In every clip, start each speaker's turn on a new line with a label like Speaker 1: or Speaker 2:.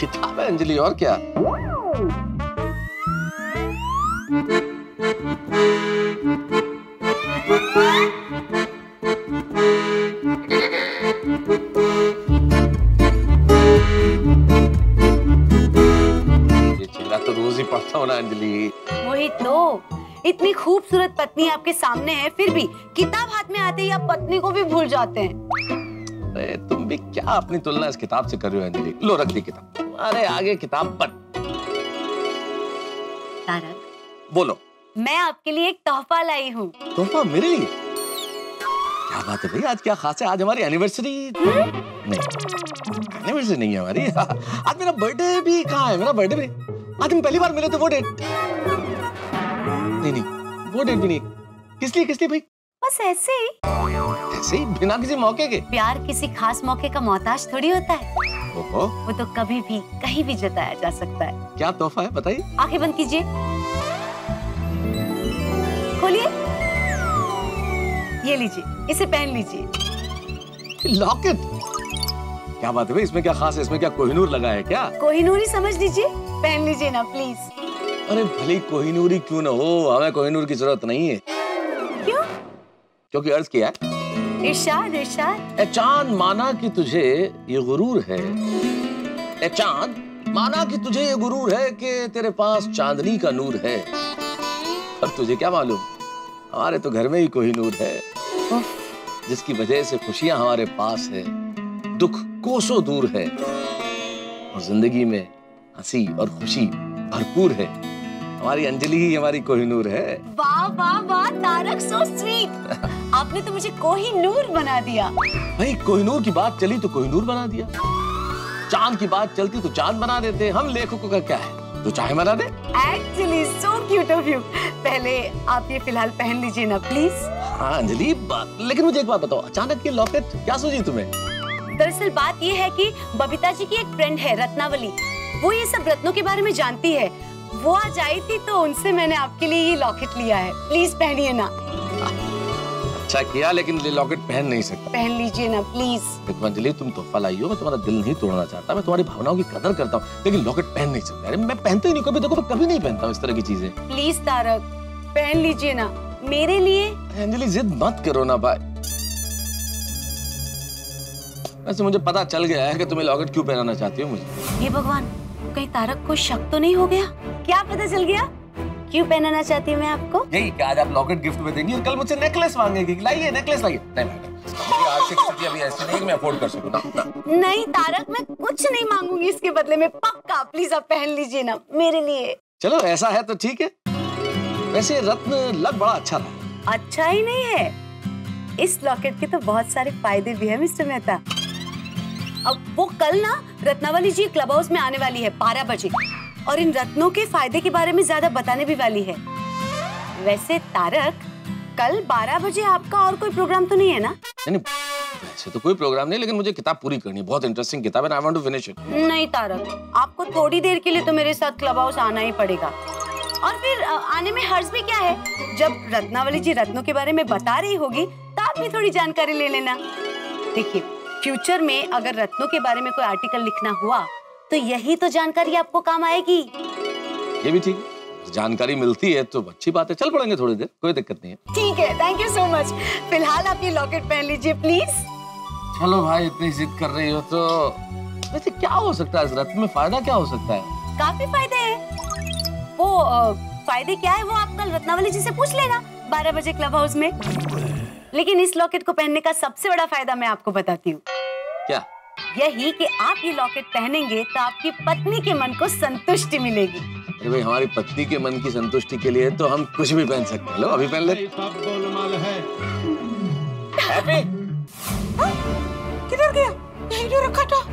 Speaker 1: किताब है अंजलि, और क्या। ये चेहरा तो रोज ही पढ़ता हूँ ना अंजलि।
Speaker 2: वही तो, इतनी खूबसूरत पत्नी आपके सामने है, फिर भी किताब हाथ में आते ही आप पत्नी को भी भूल जाते हैं।
Speaker 1: अरे तुम भी क्या अपनी तुलना इस किताब से कर रहे हो अंजलि। लो रख दी किताब, अरे आगे किताब पढ़।
Speaker 2: तारक,
Speaker 1: बोलो।
Speaker 2: मैं आपके लिए एक तोहफा लाई हूँ।
Speaker 1: तोहफा मेरे लिए? क्या बात है भाई, आज क्या खास है? आज हमारी एनिवर्सरी नहीं, एनिवर्सरी नहीं है हमारी। आज मेरा बर्थडे भी कहाँ है? मेरा बर्थडे भी आज हम पहली बार मिले थे, वो डेट नहीं, वो डेट भी नहीं। किस लिए भाई?
Speaker 2: बस ऐसे ही
Speaker 1: बिना किसी मौके के।
Speaker 2: प्यार किसी खास मौके का मोहताज थोड़ी होता है।
Speaker 1: ओहो।
Speaker 2: वो तो कभी भी कहीं भी जताया जा सकता है।
Speaker 1: क्या तोहफा है बताइए?
Speaker 2: आंखें बंद कीजिए, खोलिए, ये लीजिए, इसे पहन लीजिए।
Speaker 1: लॉकेट? क्या बात है भाई, इसमें क्या खास है? इसमें क्या कोहिनूर लगा है क्या?
Speaker 2: कोहिनूर ही समझ लीजिए, पहन लीजिए ना प्लीज।
Speaker 1: अरे भले कोहिनूर ही क्यों ना हो, हमें कोहिनूर की जरूरत नहीं है।
Speaker 2: क्यों?
Speaker 1: क्योंकि अर्ज किया है।
Speaker 2: इरशाद इरशाद।
Speaker 1: ए चांद माना कि तुझे ये गुरूर है, ए चांद माना कि तुझे ये गुरूर है कि तेरे पास चांदनी का नूर है। और तुझे क्या मालूम, हमारे तो घर में ही कोहिनूर है, जिसकी वजह से खुशियां हमारे पास है, दुख कोसों दूर है, और जिंदगी में हंसी और खुशी भरपूर है। हमारी अंजलि ही हमारी कोहिनूर है।
Speaker 2: वाह वाह वाह तारक, सो स्वीट। आपने तो मुझे कोहिनूर बना दिया।
Speaker 1: भाई कोहिनूर की बात चली तो कोहिनूर बना दिया, चांद की बात चलती तो चांद बना देते। हम लेखकों का क्या है, जो चाहे बना दे।
Speaker 2: Actually so cute of you. पहले आप ये फिलहाल पहन लीजिए ना प्लीज।
Speaker 1: हाँ अंजलि, लेकिन मुझे एक बात बताओ, अचानक ये लॉकेट क्या सूझी तुम्हें?
Speaker 2: दरअसल बात ये है कि बबीता जी की एक फ्रेंड है रत्नावली, वो ये सब रत्नों के बारे में जानती है। वो आज आई थी तो उनसे मैंने आपके लिए ये लॉकेट लिया है, प्लीज पहनिए ना।
Speaker 1: अच्छा किया, लेकिन ये लॉकेट पहन नहीं सकता।
Speaker 2: पहन लीजिए ना प्लीज।
Speaker 1: देखो अंजलि, तुम तोहफा लाई हो, मैं तुम्हारा दिल नहीं तोड़ना चाहता, मैं तुम्हारी भावनाओं की कदर करता हूँ, लेकिन लॉकेट पहन नहीं सकता। अरे मैं पहनता ही नहीं, कभी देखो मैं कभी नहीं पहनता हूँ इस तरह की चीजें।
Speaker 2: प्लीज तारक, पहन लीजिए ना मेरे लिए।
Speaker 1: अंजलि जिद मत करो ना भाई। वैसे मुझे पता चल गया है कि तुम्हें लॉकेट क्यों पहनाना चाहती हो मुझे।
Speaker 2: ये भगवान, कहीं तारक को शक तो नहीं हो गया? क्या पता चल गया क्यों पहनाना चाहती हूँ मैं आपको?
Speaker 1: यही कि आज आप लॉकेट गिफ्ट में देंगी और कल मुझसे नेकलेस मांगेगी। लाइए नेकलेस लाइए। नहीं मेरी आर्थिक स्थिति अभी ऐसी नहीं कि मैं अफोर्ड कर सकूं ना।
Speaker 2: नहीं तारक, मैं कुछ नहीं मांगूंगी इसके बदले में, पक्का। प्लीज आप पहन लीजिए ना मेरे लिए।
Speaker 1: चलो ऐसा है तो ठीक है। वैसे रत्न लग बड़ा अच्छा रहा।
Speaker 2: अच्छा ही नहीं है, इस लॉकेट के तो बहुत सारे फायदे भी है मिस्टर मेहता। अब वो कल ना रत्नावली जी क्लब हाउस में आने वाली है 12 बजे, और इन रत्नों के फायदे के बारे में ज्यादा बताने भी वाली है। वैसे तारक, कल 12 बजे आपका और कोई प्रोग्राम तो नहीं है ना?
Speaker 1: नहीं वैसे तो कोई प्रोग्राम नहीं, लेकिन मुझे किताब पूरी करनी है। बहुत इंटरेस्टिंग किताब है, I want to finish it.
Speaker 2: नहीं तारक, आपको थोड़ी देर के लिए तो मेरे साथ क्लब हाउस आना ही पड़ेगा। और फिर आने में हर्ज भी क्या है, जब रत्नावली जी रत्नों के बारे में बता रही होगी तो आप भी थोड़ी जानकारी ले लेना। देखिए, फ्यूचर में अगर रत्नों के बारे में कोई आर्टिकल लिखना हुआ तो यही तो जानकारी आपको काम आएगी।
Speaker 1: ये भी ठीक है, जानकारी मिलती है तो अच्छी बात है। चल पड़ेंगे थोड़ी देर, कोई दिक्कत नहीं है।
Speaker 2: ठीक है, थैंक यू सो मच। फिलहाल आप ये लॉकेट पहन लीजिए प्लीज।
Speaker 1: चलो भाई, इतनी जिद कर रही हो तो वैसे क्या हो सकता है इस रत्न में? फायदा क्या हो सकता है?
Speaker 2: काफी फायदे हैं। वो फायदे क्या है वो आप कल रत्नावली जी से पूछ लेना 12 बजे क्लब हाउस में। लेकिन इस लॉकेट को पहनने का सबसे बड़ा फायदा मैं आपको बताती हूँ।
Speaker 1: क्या?
Speaker 2: यही कि आप ये लॉकेट पहनेंगे तो आपकी पत्नी के मन को संतुष्टि मिलेगी।
Speaker 1: अरे भाई, हमारी पत्नी के मन की संतुष्टि के लिए तो हम कुछ भी पहन सकते हैं। लो अभी पहन ले। हैप्पी
Speaker 2: किधर गया? यहीं जो रखा था।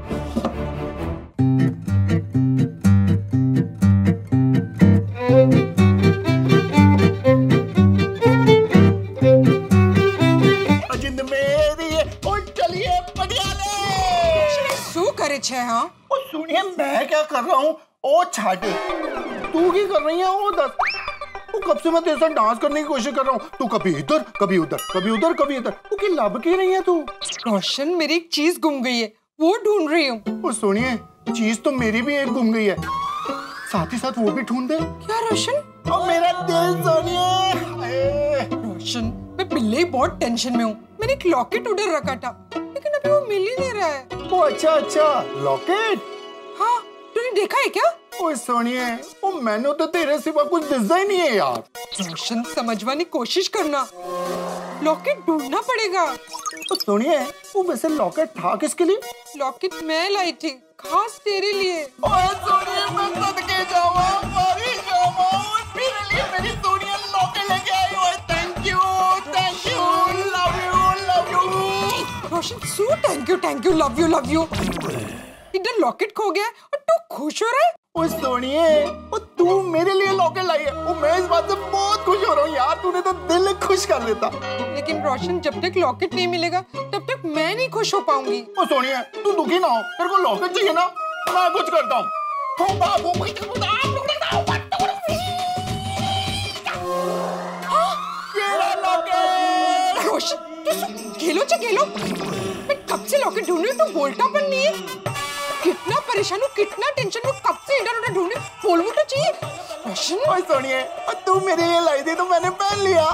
Speaker 3: हाँ?
Speaker 4: सुनिए, मैं क्या कर रहा हूँ? ओ छाट, तू क्या कर रही है? वो दस, तू कब से मैं तेरे साथ डांस करने की कोशिश कर रहा हूँ, तू कभी इधर कभी उधर, कभी उधर कभी इधर। तू क्या लब की रही है? तू
Speaker 3: रोशन, मेरी एक चीज गुम गई है, वो ढूंढ रही हूँ।
Speaker 4: सुनिए, चीज तो मेरी भी एक गुम गई है, साथ ही साथ वो भी ढूंढ दे।
Speaker 3: क्या रोशन?
Speaker 4: और मेरा दिल सोनिया।
Speaker 3: रोशन, मैं पहले ही बहुत टेंशन में हूँ। मैंने एक लॉकेट उधर रखा था, लेकिन अभी वो मिल ही नहीं रहा है।
Speaker 4: वो अच्छा लॉकेट।
Speaker 3: हाँ, तूने देखा है क्या?
Speaker 4: ओए सोनिया, वो मैंने तो तेरे सिवा कुछ दिखा ही नहीं है यार।
Speaker 3: रोशन, समझवाने की कोशिश करना, लॉकेट ढूंढना पड़ेगा।
Speaker 4: तो सोनिया, वो वैसे लॉकेट था किसके लिए?
Speaker 3: लॉकेट मैं लाई थी, खास तेरे लिए।
Speaker 4: ओए सोनिया, मैं सदके जाऊँ, मरी जाऊँ, मेरे लिए मेरी सोनिया लॉकेट लेके आई हो। Thank you, love you.
Speaker 3: Roshan, so thank you, love you. इधर लॉकेट खो गया और तू खुश हो रहा है?
Speaker 4: ओए सोनिए, वो तू मेरे लिए लॉकेट लाई है, वो मैं इस बात से बहुत खुश हो रहा हूँ यार। तूने तो दिल खुश कर देता।
Speaker 3: लेकिन रोशन, जब तक लॉकेट नहीं मिलेगा तब तक मैं नहीं खुश हो पाऊंगी।
Speaker 4: ओ सोनिए, तू दुखी ना हो, तेरे को लॉकेट चाहिए ना, मैं कुछ करता हूँ।
Speaker 3: रोशन, तू खेलो। मैं कब से लॉकेट ढूंढ रही हूँ, तू बोलता पर नहीं है। कितना परेशान हूँ, कितना टेंशन हूँ, कब से इधर उधर ढूंढ रही हूँ, बोलना तो चाहिए। रोशन,
Speaker 4: ओए सोनिए, तू मेरे लिए लाई थी तो मैंने पहन लिया।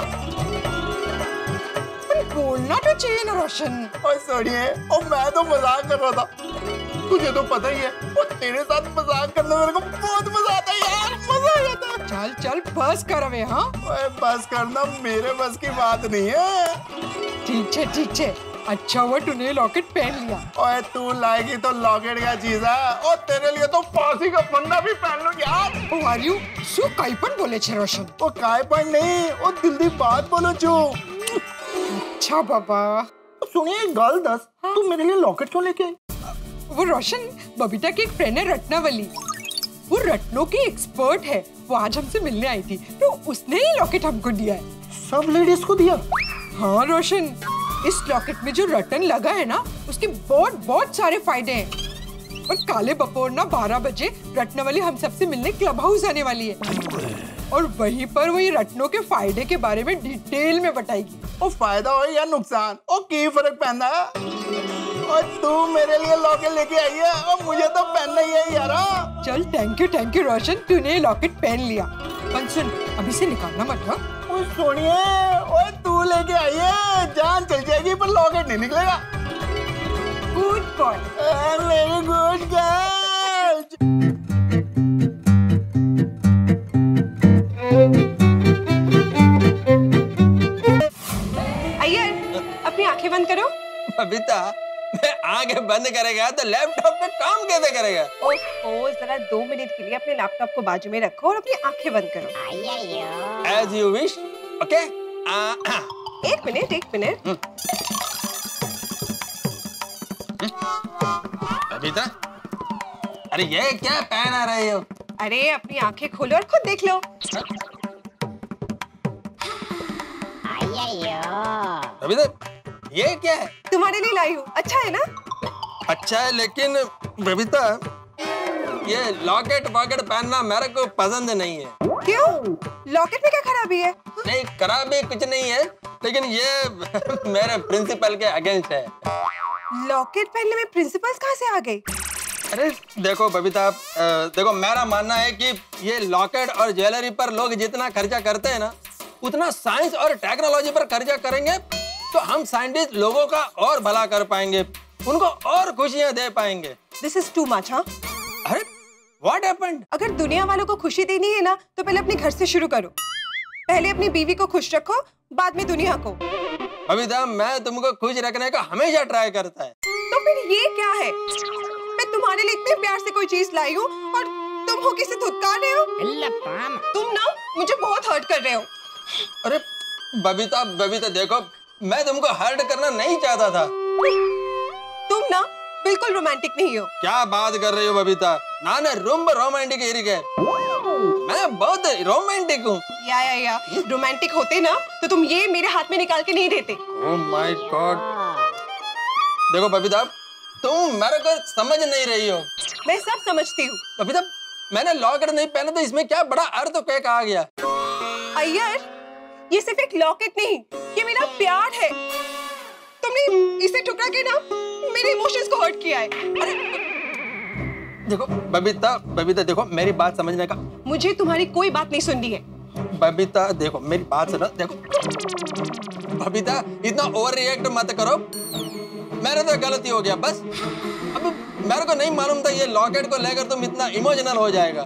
Speaker 3: बोलना तो चाहिए ना रोशन।
Speaker 4: ओए सोनिए, ओ मैं तो मजाक कर रहा था, तुझे तो पता ही है, वो तेरे साथ मजाक करने में मेरे को बहुत मजा आता है यार, मजा आ जाता है।
Speaker 3: चल बस कर अबे। हाँ,
Speaker 4: ओए बस करना मेरे बस की बात नहीं है।
Speaker 3: ठीक है। अच्छा हुआ तूने लॉकेट पहन लिया।
Speaker 4: ओए तू लाएगी तो लॉकेट क्या चीज है, और तेरे लिए तो फांसी का फंदा भी पहन लो यार।
Speaker 3: ओ आर यू सो काइपन बोले छे रोशन।
Speaker 4: ओ काइपन नहीं, ओ दिल दी बात बोलो जो।
Speaker 3: अच्छा बाबा।
Speaker 4: सुनिए, गल दस, तू मेरे लिए लॉकेट क्यों लेके आई?
Speaker 3: वो रोशन, बबीता की एक फ्रेंड है रत्नावली, वो रत्नों की एक्सपर्ट है। वो आज हमसे मिलने आई थी, तो उसने ही लॉकेट हमको दिया है।
Speaker 4: सब लेडीज को दिया?
Speaker 3: हाँ रोशन, इस लॉकेट में जो रतन लगा है ना, उसके बहुत सारे फायदे हैं। और काले बपोर ना 12 बजे रत्नावली हम सबसे मिलने क्लब हाउस आने वाली है, और वहीं पर वही रत्नों के फायदे के बारे में डिटेल में बताएगी।
Speaker 4: ओ फायदा हो या नुकसान, ओ की फर्क पहनना है। और तू मेरे लिए लॉकेट लेके आई है, और मुझे तो पहनना ही है यार।
Speaker 3: चल थैंक यू रोशन, तूने ये लॉकेट पहन लिया। पर सुन, अभी से निकालना मत। हाँ,
Speaker 4: ओए सोनिए, ओए तू लेके आई है, जान चल जाएगी पर लॉकेट नहीं निकलेगा।
Speaker 3: गुड बॉय,
Speaker 4: मेरी गुड गर्ल।
Speaker 3: अय्यर, अपनी आंखें बंद करो।
Speaker 1: बबीता, मैं आंखें बंद करेगा तो लैपटॉप पे काम कैसे करेगा?
Speaker 3: ओह, जरा 2 मिनट के लिए अपने लैपटॉप को बाजू में रखो और अपनी आंखें बंद करो।
Speaker 1: As you wish. Okay?
Speaker 3: एक मिनट।
Speaker 1: बबीता, अरे ये क्या पहना रहे हो?
Speaker 3: अरे अपनी आंखें खोलो और खुद देख लो।
Speaker 1: बबीता, ये क्या है?
Speaker 3: तुम्हारे लिए लाई हूँ, अच्छा है ना?
Speaker 1: अच्छा है, लेकिन बबीता, ये लॉकेट वॉकेट पहनना मेरे को पसंद नहीं है।
Speaker 3: क्यों? लॉकेट में क्या खराबी है?
Speaker 1: नहीं, खराबी कुछ नहीं है, लेकिन ये मेरे प्रिंसिपल के अगेंस्ट है।
Speaker 3: लॉकेट पहनने में प्रिंसिपल्स कहाँ से आ गए?
Speaker 1: अरे देखो बबीता, देखो मेरा मानना है कि ये लॉकेट और ज्वेलरी पर लोग जितना खर्चा करते हैं ना, उतना साइंस और टेक्नोलॉजी पर खर्चा करेंगे तो हम साइंटिस्ट लोगों का और भला कर पाएंगे, उनको और खुशियां दे पाएंगे।
Speaker 3: This is too much, हाँ?
Speaker 1: अरे what happened?
Speaker 3: अगर दुनिया वालों को खुशी देनी है ना, तो पहले अपने घर से शुरू करो। पहले अपनी बीवी को खुश रखो, बाद में दुनिया को।
Speaker 1: बबीता, मैं तुमको खुश रखने का हमेशा ट्राई करता है।
Speaker 3: तो फिर ये क्या है? मैं तुम्हारे लिए इतने प्यार से कोई चीज लाई हूँ और तुम हो किसे धुतकार रहे हो? तुम ना मुझे बहुत हर्ट कर रहे हो।
Speaker 1: अरे बबीता देखो, मैं तुमको हर्ट करना नहीं चाहता था।
Speaker 3: तुम ना बिल्कुल रोमांटिक नहीं हो।
Speaker 1: क्या बात कर रही हो बबीता? नाने रूम रोमांटिक मैं बहुत रोमांटिक हूँ।
Speaker 3: या रोमांटिक होते ना तो तुम ये मेरे हाथ में निकाल के नहीं देते।
Speaker 1: Oh my god. देखो बबीता, तुम मेरे को समझ नहीं रही हो।
Speaker 3: मैं सब समझती हूँ।
Speaker 1: बबीता, मैंने लॉकेट नहीं पहना तो इसमें क्या बड़ा अर्थ क्या कहा गया?
Speaker 3: अय्यर, ये सिर्फ एक लॉकेट नहीं, ये मेरा प्यार है। तुमने इसे ठुकरा के ना मेरे इमोशंस को हर्ट किया है। अरे
Speaker 5: देखो बबीता, बबीता देखो मेरी बात समझने का।
Speaker 3: मुझे तुम्हारी कोई बात नहीं सुननी है।
Speaker 5: बबीता देखो मेरी बात सुनो, देखो बबीता इतना ओवर रिएक्ट मत करो, मेरे तो गलती हो गया बस। अब मेरे को नहीं मालूम था ये लॉकेट को लेकर तुम इतना इमोशनल हो जाएगा।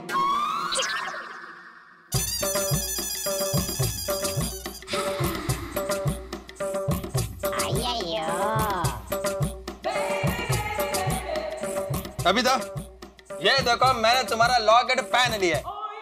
Speaker 5: बबीता ये देखो मैंने तुम्हारा लॉकेट पहन लिया।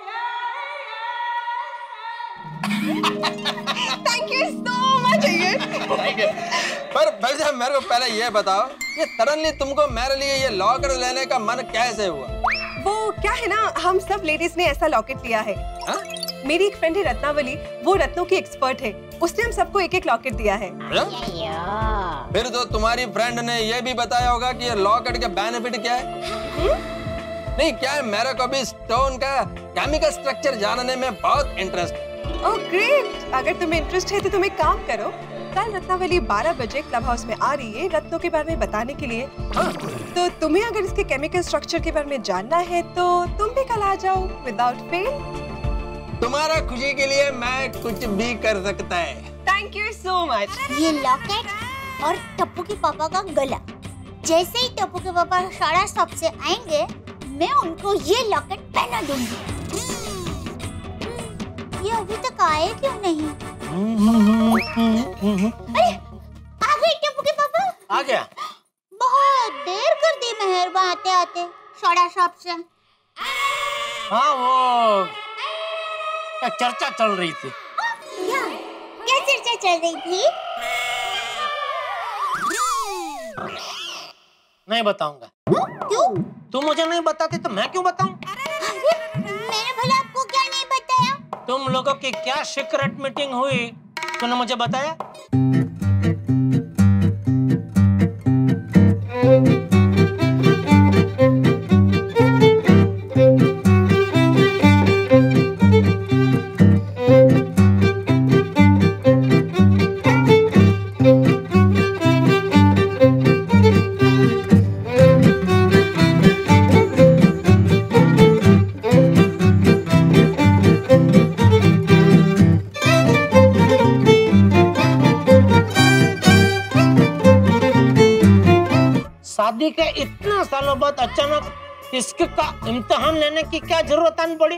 Speaker 3: थैंक यू सो मच
Speaker 5: पर बबीता मेरे को पहले ये बताओ, ये सडनली तुमको मेरे लिए ये लॉकेट लेने का मन कैसे हुआ?
Speaker 3: वो क्या है ना, हम सब लेडीज ने ऐसा लॉकेट लिया है।
Speaker 5: हा?
Speaker 3: मेरी एक फ्रेंड है रत्नावली, वो रत्नों की एक्सपर्ट है, उसने हम सबको एक एक लॉकेट दिया है।
Speaker 5: फिर तो तुम्हारी फ्रेंड ने ये भी बताया होगा कि ये लॉकेट के बेनिफिट क्या है? नहीं क्या है, मेरे को भी स्टोन का केमिकल स्ट्रक्चर जानने में बहुत इंटरेस्ट है।
Speaker 3: ओह ग्रेट, अगर तुम्हें इंटरेस्ट है तो तुम एक काम करो, कल रत्नावली 12 बजे क्लब हाउस में आ रही है रत्नों के बारे में बताने के लिए।
Speaker 5: हाँ?
Speaker 3: तो तुम्हें अगर इसके केमिकल स्ट्रक्चर के बारे में जानना है तो तुम भी कल आ जाओ विदाउट फेल।
Speaker 5: तुम्हारा खुशी के लिए मैं कुछ भी कर सकता है।
Speaker 3: Thank you so much.
Speaker 6: ये लॉकेट और टप्पू के पापा का गला, जैसे ही टप्पू के पापा सारा शॉप से आएंगे मैं उनको ये लॉकेट पहना दूंगी। ये अभी तक आए क्यों नहीं? अरे आ गए टप्पू के पापा।
Speaker 1: आ गया?
Speaker 6: बहुत देर कर दी मेहरबान आते आते सारा शॉप से।
Speaker 1: हाँ वो चर्चा चल रही थी।
Speaker 6: क्या क्या चर्चा चल रही थी?
Speaker 1: नहीं बताऊंगा।
Speaker 6: क्यों?
Speaker 1: तुम मुझे नहीं बताती तो मैं क्यों बताऊं?
Speaker 6: मैंने भला आपको क्या नहीं बताया?
Speaker 1: तुम लोगों की क्या सीक्रेट मीटिंग हुई तूने मुझे बताया? शादी के इतने सालों बाद अचानक इश्क का इम्तिहान लेने की क्या जरूरत आन पड़ी?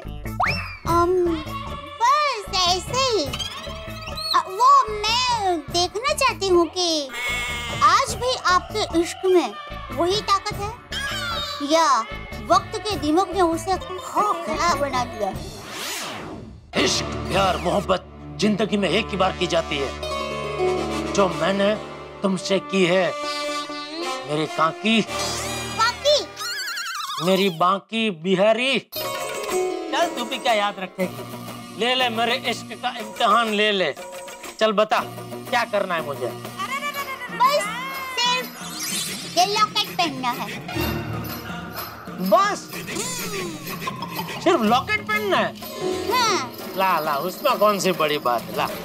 Speaker 6: बस ऐसे ही। वो मैं देखना चाहती हूँ कि आज भी आपके इश्क में वही ताकत है या वक्त के दिमाग ने उसे खोखला बना दिया है।
Speaker 1: इश्क, प्यार, मोहब्बत जिंदगी में एक ही बार की जाती है, जो मैंने तुमसे की है मेरी काकी, मेरी बाकी बिहारी। चल तू भी क्या याद रखेगी, ले ले मेरे इश्क का इम्तिहान ले ले। चल बता क्या करना है मुझे?
Speaker 6: बस सिर्फ ये लॉकेट पहनना है।
Speaker 1: बस सिर्फ लॉकेट पहनना है?
Speaker 6: हाँ।
Speaker 1: ला ला, उसमें कौन सी बड़ी बात है, ला।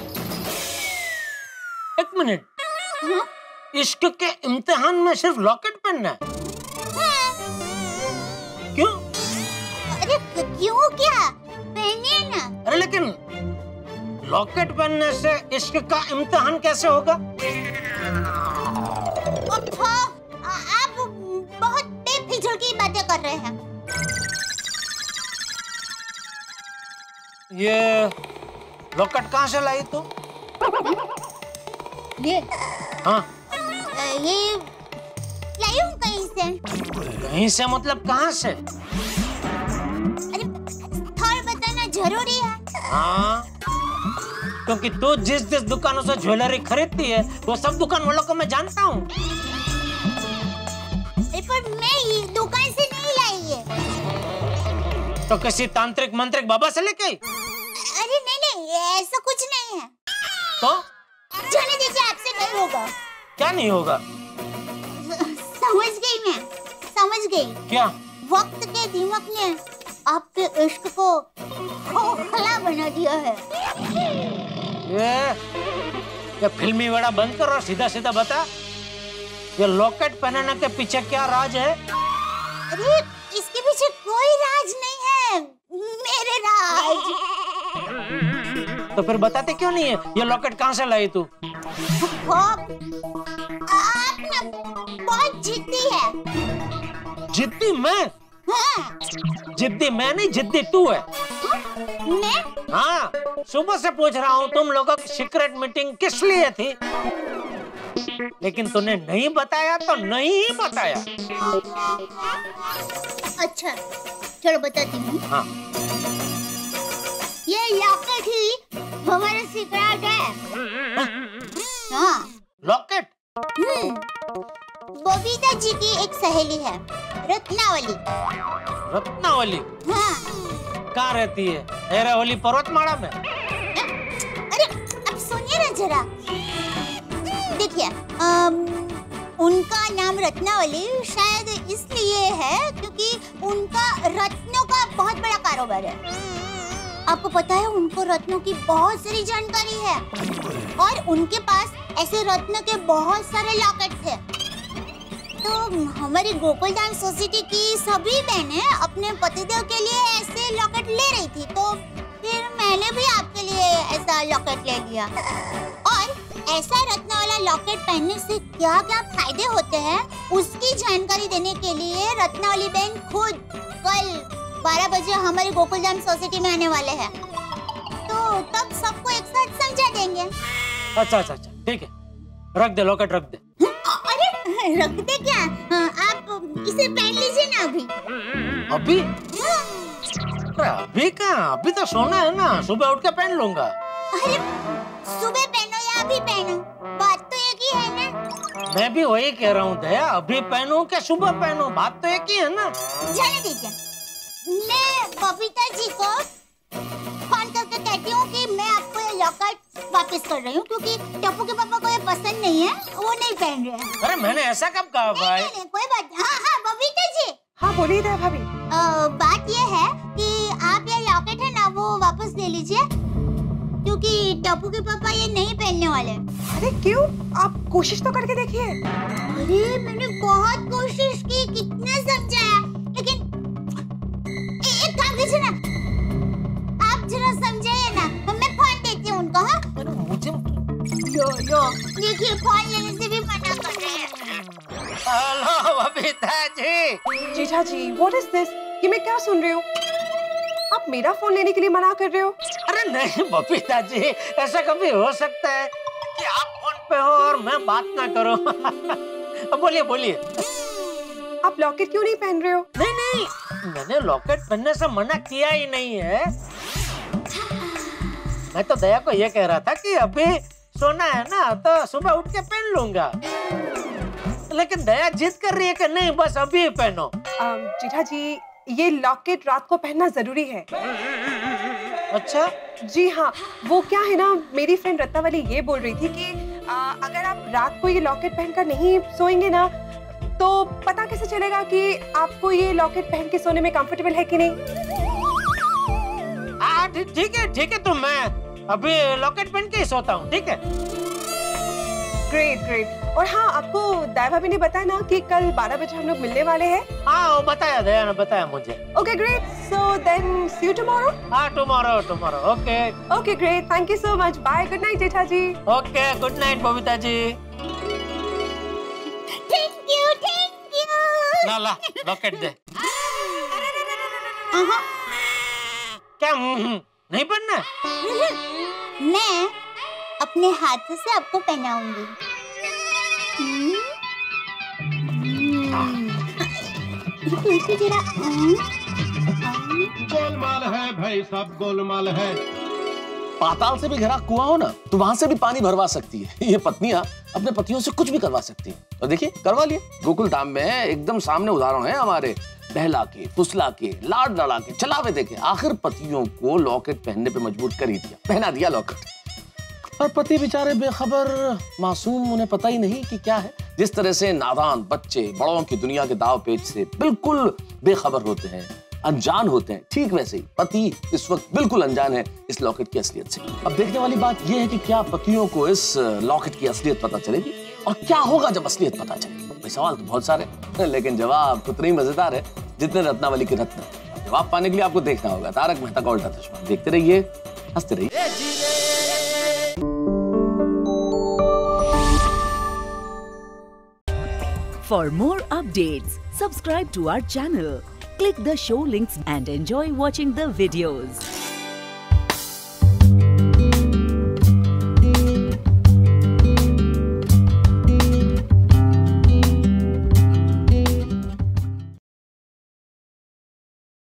Speaker 1: एक मिनट,
Speaker 6: हाँ?
Speaker 1: इश्क के इम्तिहान में सिर्फ लॉकेट पहनना है?
Speaker 6: हाँ।
Speaker 1: क्यों?
Speaker 6: अरे क्यों क्या? पहनिए ना।
Speaker 1: अरे लेकिन लॉकेट पहनने से इश्क का इम्तिहान कैसे होगा?
Speaker 6: आप बहुत बेफिजूल की बातें कर रहे हैं।
Speaker 1: ये लॉकेट कहाँ से लाई तू?
Speaker 6: ये
Speaker 1: हाँ,
Speaker 6: ये लाई हूँ कहीं से।
Speaker 1: कहीं से मतलब कहाँ से?
Speaker 6: अरे थोड़ा बताना जरूरी है।
Speaker 1: हाँ, क्योंकि तू जिस जिस दुकानों से ज्वेलरी खरीदती है वो सब दुकान वालों को मैं जानता हूँ।
Speaker 6: पर मैं ये दुकान से नहीं लाई है।
Speaker 1: तो किसी तांत्रिक मंत्रिक बाबा से लेके?
Speaker 6: अरे नहीं ऐसा कुछ नहीं है।
Speaker 1: तो
Speaker 6: जाने दीजिए, आपसे नहीं होगा।
Speaker 1: क्या नहीं होगा?
Speaker 6: समझ गई मैं, समझ गई।
Speaker 1: क्या?
Speaker 6: वक्त के दिमाग ने आपके इश्क को खोखला बना दिया है।
Speaker 1: ये फिल्मी वेड़ा बंद कर और सीधा सीधा बता, ये लॉकेट पहनाने के पीछे क्या राज है?
Speaker 6: अरे इसके पीछे कोई राज नहीं है, मेरे राज।
Speaker 7: तो फिर बताते क्यों नहीं है ये लॉकेट कहाँ से लाई तू?
Speaker 6: आप ना बहुत जिद्दी है।
Speaker 7: जिद्दी मैं?
Speaker 6: हाँ।
Speaker 7: जिद्दी मैं नहीं, जिद्दी तू है।
Speaker 6: मैं?
Speaker 7: हाँ, सुबह से पूछ रहा हूँ तुम लोगों की सीक्रेट मीटिंग किस लिए थी, लेकिन तूने नहीं बताया तो नहीं बताया।
Speaker 6: अच्छा चलो बताती हूँ।
Speaker 7: हाँ।
Speaker 6: ये लॉकेट ही हमारा सीक्रेट है। हाँ।
Speaker 7: लॉकेट?
Speaker 6: बबीता जी की एक सहेली है, रत्नावली।
Speaker 7: रत्नावली?
Speaker 6: हाँ।
Speaker 7: कहाँ रहती है? एरावली पर्वतमाला में?
Speaker 6: अरे अब सुनिए ना जरा। देखिए, उनका नाम रत्नावली शायद इसलिए है क्योंकि उनका रत्नों का बहुत बड़ा कारोबार है। आपको पता है उनको रत्नों की बहुत सारी जानकारी है और उनके पास ऐसे रत्न के बहुत सारे लॉकेट थे। तो हमारी गोकुलधाम सोसाइटी की सभी बहनें अपने पतिदेव के लिए ऐसे लॉकेट ले रही थी, तो फिर मैंने भी आपके लिए ऐसा लॉकेट ले लिया। और ऐसा रत्न वाला लॉकेट पहनने से क्या क्या फायदे होते हैं उसकी जानकारी देने के लिए रत्नावली बहन खुद कल 12 बजे हमारी गोकुलधाम सोसाइटी में आने वाले हैं, तो तब सबको एक साथ समझा देंगे।
Speaker 7: अच्छा अच्छा अच्छा, ठीक है, रख दे लॉकेट, रख दे।
Speaker 6: अरे रख दे क्या? आप इसे पहन लीजिए ना अभी।
Speaker 7: अभी? अरे अभी कहाँ, अभी तो सोना है ना, सुबह उठ के पहन लूंगा।
Speaker 6: अरे सुबह पहनो या अभी पहनो, बात तो एक ही है ना।
Speaker 7: मैं भी वही कह रहा हूँ दया, अभी पहनूं क्या सुबह पहनूं, बात तो एक ही है ना।
Speaker 6: जाने दीजिए, मैं बबीता जी को फोन करके कहती हूँ कि मैं आपको ये लॉकेट वापस कर रही हूँ क्योंकि टप्पू के पापा को ये पसंद नहीं है, वो नहीं पहन रहे हैं।
Speaker 7: अरे मैंने ऐसा कब कहा भाई?
Speaker 6: नहीं, कोई बात। हाँ बबीता जी।
Speaker 3: हाँ बोलिए दया भाभी।
Speaker 6: बात ये है कि आप ये लॉकेट है ना वो वापस ले लीजिए क्योंकि टप्पू के पापा ये नहीं पहनने वाले।
Speaker 3: अरे क्यों? आप कोशिश तो करके देखिए।
Speaker 6: अरे मैंने बहुत कोशिश की, कितना समझाया, लेकिन एक काम कीजिए ना, आप जरा समझाइए ना, मैं फोन देती हूँ उनको। हाँ
Speaker 7: मुझे
Speaker 6: लो देखिए, फोन लेने से भी मना कर रहे हैं।
Speaker 7: हेलो बबीता जी।
Speaker 3: जीजा जी, व्हाट इज दिस? ये मैं क्या सुन रही हूँ? आप मेरा फोन लेने के लिए मना कर रहे हो?
Speaker 7: अरे नहीं बबीता जी, ऐसा कभी हो सकता है कि आप फोन पे हो और मैं बात ना करूं? बोलिए बोलिए।
Speaker 3: आप लॉकेट क्यों नहीं पहन रहे हो?
Speaker 7: नहीं, मैंने लॉकेट पहनने से मना किया ही नहीं है। मैं तो दया को ये कह रहा था कि अभी सोना है ना तो सुबह उठ के पहन लूंगा, लेकिन दया जिद कर रही है कि नहीं बस अभी पहनो।
Speaker 3: जीजा जी, ये लॉकेट रात को पहनना जरूरी है।
Speaker 7: अच्छा
Speaker 3: जी हाँ, वो क्या है ना, मेरी फ्रेंड रत्नावली ये बोल रही थी कि अगर आप रात को ये लॉकेट पहनकर नहीं सोएंगे ना तो पता कैसे चलेगा कि आपको ये लॉकेट पहन के सोने में कंफर्टेबल है कि नहीं।
Speaker 7: ठीक है, तो मैं अभी लॉकेट पहन के ही सोता हूँ, ठीक है।
Speaker 3: ग्रेट। और हाँ, आपको दया भाभी ने बताया ना कि कल 12 बजे हम लोग मिलने वाले हैं।
Speaker 7: हाँ वो बताया, दया ने बताया मुझे।
Speaker 3: Okay great, so then see you tomorrow.
Speaker 7: हाँ tomorrow, okay
Speaker 3: great, thank you so much, bye, good night Jetha ji.
Speaker 7: Okay, good night Babita ji.
Speaker 6: Thank you.
Speaker 7: ला लॉकेट दे। क्या नहीं पहनना?
Speaker 6: मैं अपने हाथों से आपको पहनाऊंगी।
Speaker 8: गोलमाल है भाई, सब गोलमाल है।
Speaker 1: पाताल से भी घिरा कुआं हो ना तो वहां से भी पानी भरवा सकती है। ये पत्नियां अपने पतियों से कुछ भी करवा सकती हैं, और देखिए करवा लिए। गोकुल धाम में एकदम सामने उदाहरण है हमारे, बहला के, फुसला के, लाड लड़ा के, चलावे देके आखिर पतियों को लॉकेट पहनने पे मजबूर कर ही दिया, पहना दिया लॉकेट। और पति बेचारे बेखबर मासूम, उन्हें पता ही नहीं कि क्या है। जिस तरह से नादान बच्चे बड़ों की दुनिया के दाव पेच से बिल्कुल बेखबर होते हैं, अनजान होते हैं, ठीक वैसे ही पति इस वक्त बिल्कुल अनजान है इस लॉकेट की असलियत से। अब देखने वाली बात यह है कि क्या पतियों को इस लॉकेट की असलियत पता चलेगी और क्या होगा जब असलियत पता चलेगी। भाई सवाल तो बहुत सारे हैं, लेकिन जवाब उतना ही मजेदार है जितने रत्नावली के रत्न। जवाब पाने के लिए आपको देखना होगा तारक मेहता का उल्टा चश्मा। देखते रहिए, हंसते रहिए।
Speaker 9: For more updates, subscribe to our channel, click the show links and enjoy watching the videos.